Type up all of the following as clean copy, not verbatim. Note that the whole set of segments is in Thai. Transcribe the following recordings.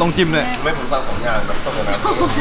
ต้องจิ้มเลยไม่ผมสั่ง2 อย่างแบบสดนะ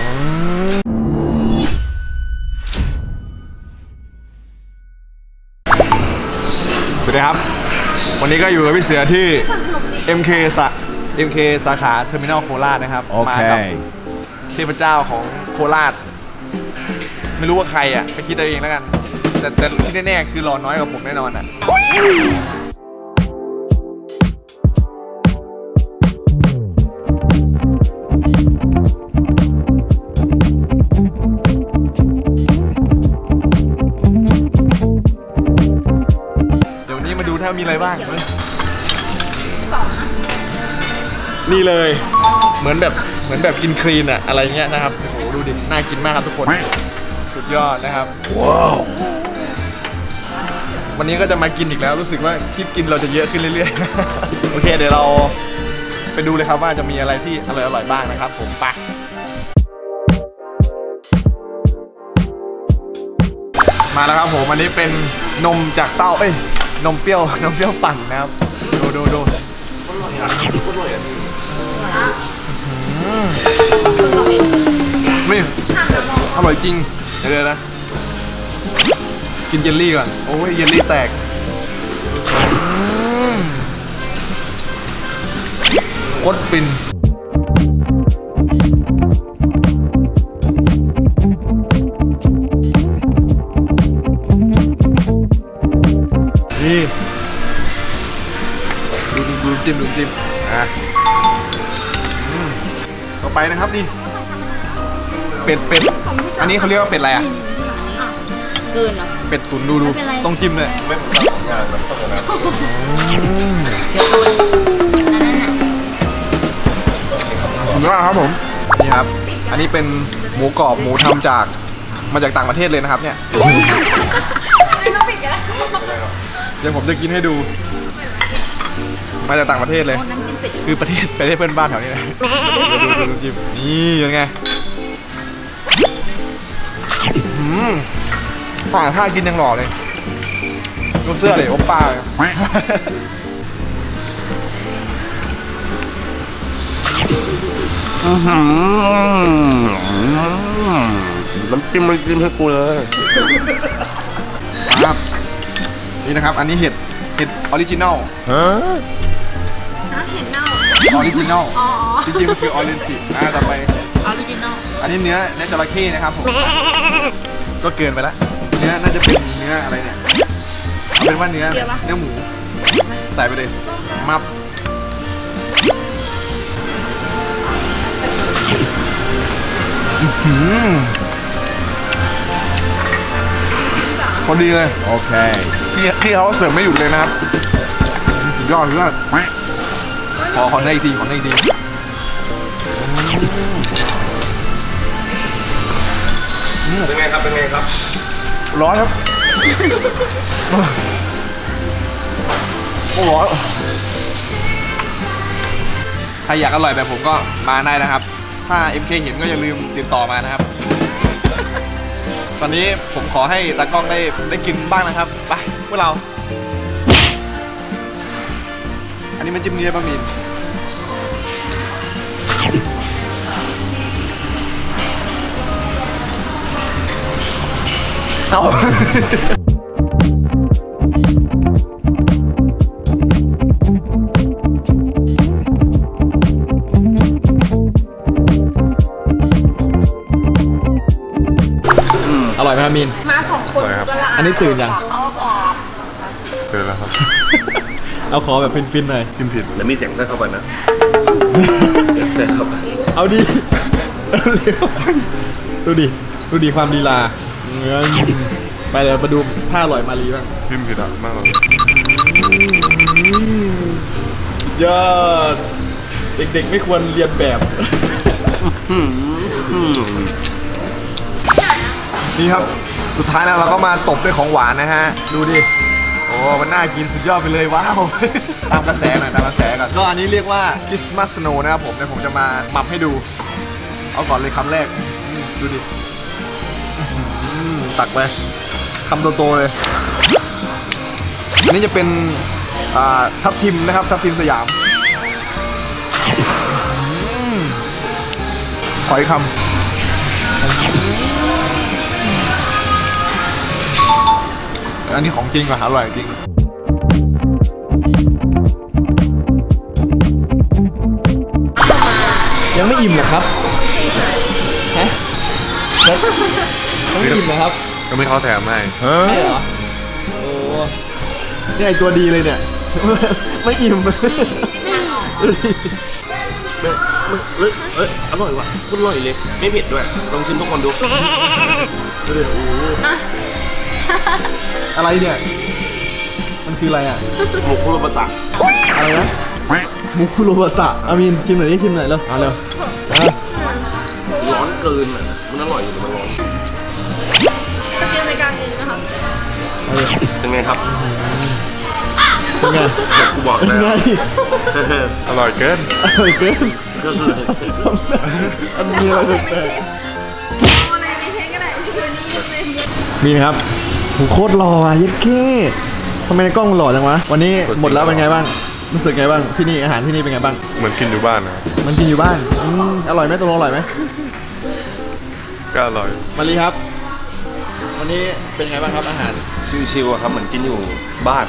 สวัสดีครับวันนี้ก็อยู่กับพี่เสือที่ MK สาขาเทอร์มินอลโคราชนะครับมากับเทพเจ้าของโคราชไม่รู้ว่าใครอ่ะไปคิดเอาเองแล้วกันแต่ที่แน่ๆคือหล่อน้อยกว่าผมแน่นอนอ่ะเดี๋ยวนี้มาดูถ้ามีอะไรบ้างนี่เลยเหมือนแบบกินคลีนอะอะไรเงี้ยนะครับโอ้โหดูดิน่ากินมากครับทุกคนสุดยอดนะครับว้าววันนี้ก็จะมากินอีกแล้วรู้สึกว่าคลิปกินเราจะเยอะขึ้นเรื่อยๆโอเคเดี๋ยวเราไปดูเลยครับว่าจะมีอะไรที่อร่อยๆบ้างนะครับผมไปมาแล้วครับผมอันนี้เป็นนมจากเต้านมเปรี้ยวนมเปรี้ยวปั่นนะครับดูไม่อร่อยจริงเดี๋ยวนะกินเยลลี่ก่อนโอ้ยเยลลี่แตกโคตรฟินนี่ดูจิ้มอ่ะต่อไปนะครับนี่เป็ดอันนี้เขาเรียกว่าเป็ดอะไรอ่ะเกินเหรอเป็ดตุ๋นดูต้องจิ้มเลยไม่ผมสั่ง2 อย่างแบบสดนะสุดยอดครับผมนี่ครับอันนี้เป็นหมูกรอบหมูทำมาจากต่างประเทศเลยนะครับเนี่ยเดี๋ยวผมจะกินให้ดูมาจากต่างประเทศเลยคือประเทศเพื่อนบ้านแถวนี้นะดูจิ้มนี่ยังไงป่าท่ากินยังหล่อเลยดูเสื้อเลยโอป้าน้ำจิ้มให้กูเลยครับนี่นะครับอันนี้เห็ดออริจินัลเห็ดเน่าออริจินัลจริงๆมันคือออเรนจิต่อไปออริจินัลอันนี้เนื้อจระเข้นะครับผมก็เกินไปแล้วเนื้อน่าจะเป็นเนื้ออะไรเนี่ยเอาเป็นว่าเนื้อหมูใส่ไปเลยมับพอดีเลยโอเคพี่เขาเสิร์ฟไม่หยุดเลยนะครับยอดขอได้อีกทีเป็นไงครับร้อนครับโอ้ร้อนใครอยากอร่อยแบบผมก็มาได้นะครับถ้า MK เห็นก็อย่าลืมติดต่อมานะครับตอนนี้ผมขอให้ตากล้องได้กินบ้างนะครับไปพวกเราอันนี้มันจิ้มเนื้อบะหมี่เอาอร่อยไหมครับมีนมา2 คนอันนี้ตื่นยังตื่นแล้วครับเอาขอแบบฟินๆหน่อยจิ้มผิดแล้วมีเสียงแทรกเข้าไปนะเสียงแทรกเข้าไปเอาดิดูดิความลีลาไปเดี๋ยวมาดูท่าอร่อยมาลีบ้างจิ้มผิดมากเลยยอดเด็กๆไม่ควรเรียนแบบนี่ครับสุดท้ายแล้วเราก็มาตบด้วยของหวานนะฮะดูดิโอ้มันน่ากินสุดยอดไปเลยว้าวตามกระแสหน่อยตามกระแสก่อนก็อันนี้เรียกว่าคริสต์มาสสโนว์นะครับผมเดี๋ยวผมจะมาหมับให้ดูเอาก่อนเลยคำแรกดูดิตักไปคำโตๆเลยอันนี้จะเป็นทับทิมนะครับทับทิมสยามขออีกคำอันนี้ของจริงว่ะอร่อยจริงยังไม่อิ่มเหรอครับฮะยังไม่อิ่มเหรอครับก็ไม่เขาแถมให้ใช่เหรอโอ้เนี่ยไอตัวดีเลยเนี่ยไม่อิ่มอร่อยว่ะอร่อยเลยไม่เผ็ดด้วยลองชิมทุกคนดูอะไรเนี่ยมันคืออะไรอ่ะหมูคุโรบะตะอะไรนะมุคุโรบะตะอามินชิมหน่อยดิชิมหน่อยเร็วเอาเร็วร้อนเกินอ่ะมันอร่อยอยู่แต่มันร้อนจะกินในการเองนะคะเป็นไงครับเป็นไงกูบอกเป็นแล้วไงอร่อยเกินอร่อยเกินก็คืออันนี้อะไรแปลกเอาอะไรไปเช็คก็ได้ที่วันนี้เป็นๆมีครับโหโคตรหล่ออ่ะเย็ดเก้ทำไมในกล้องมันหล่อจังวะวันนี้หมดแล้วเป็นไงบ้างรู้สึกไงบ้างที่นี่อาหารที่นี่เป็นไงบ้างเหมือนกินอยู่บ้านนะมันกินอยู่บ้านอร่อยไหมตกลงอร่อยไหมก็อร่อยมารีครับ วันนี้เป็นไงบ้างครับอาหารชิวๆครับเหมือนกินอยู่บ้าน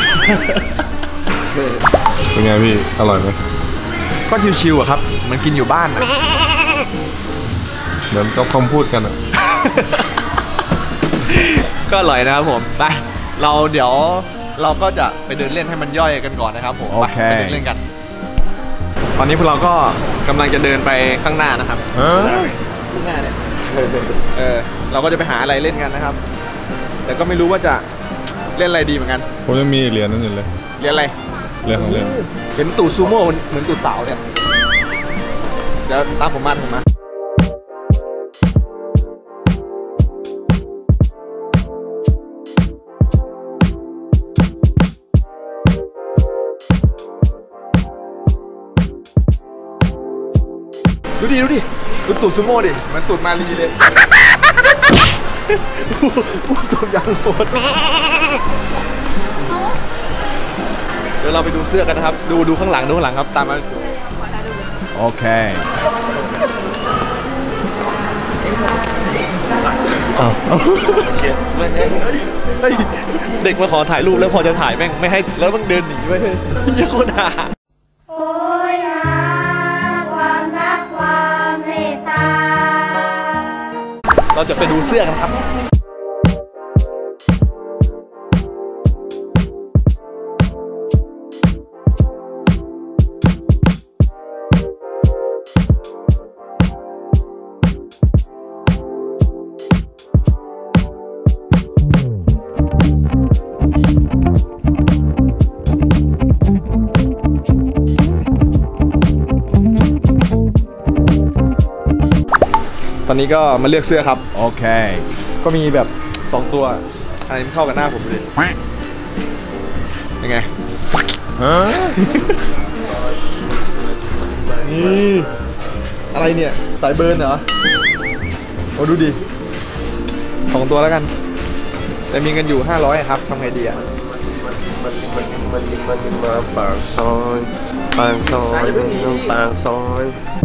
เป็นไงพี่อร่อยไหมก็ชิวๆอะครับเหมันกินอยู่บ้านอะเหมือนกับคำพูดกันอ่ะก็อร่อยนะครับผมไปเดี๋ยวเราก็จะไปเดินเล่นให้มันย่อยกันก่อนนะครับผมไปเดินเล่นกัน ตอนนี้พวกเราก็กำลังจะเดินไปข้างหน้านะครับข้างหน้าเนี่ยเราก็จะไปหาอะไรเล่นกันนะครับ แต่ก็ไม่รู้ว่าจะเล่นอะไรดีเหมือนกันผมยังมีเหรียญนั่นอยู่เลยเรียนอะไรเหรียญของเล่นเห็นตูดซูโม่เหมือนตูดสาวเนี่ยเดี๋ยวตามผมมาดูดิดูตูดซูโม่ดิเหมือนตูดมารีเลยตูดยางโฟดเดี๋ยวเราไปดูเสื้อกันนะครับดูข้างหลังครับตามมาโอเคเด็กมาขอถ่ายรูปแล้วพอจะถ่ายแม่งไม่ให้แล้วมันเดินหนีไปเลยยังคนหาโอ้ยหาความรักความเมตตาเราจะไปดูเสื้อกันครับตอนนี้ก็มาเลือกเสื้อครับโอเคก็มีแบบ2ตัวอันนี้เข้ากับหน้าผมเลยยังไงนี่อะไรเนี่ยสายเบิร์นเหรอโอ้ดูดิ2ตัวแล้วกันแต่มีเงินอยู่500ครับทำไงดีอ่ะมันมาปากซอยปากซอย